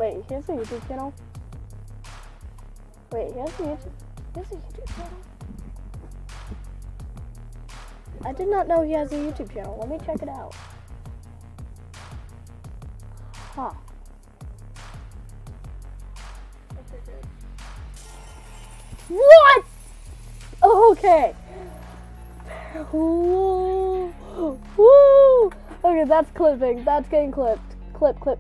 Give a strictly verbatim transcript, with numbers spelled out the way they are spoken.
Wait, he has a YouTube channel? Wait, he has a YouTube, he has a YouTube channel? I did not know he has a YouTube channel. Let me check it out. Huh. What? Okay. Woo. Woo. Okay, that's clipping. That's getting clipped. Clip, clip.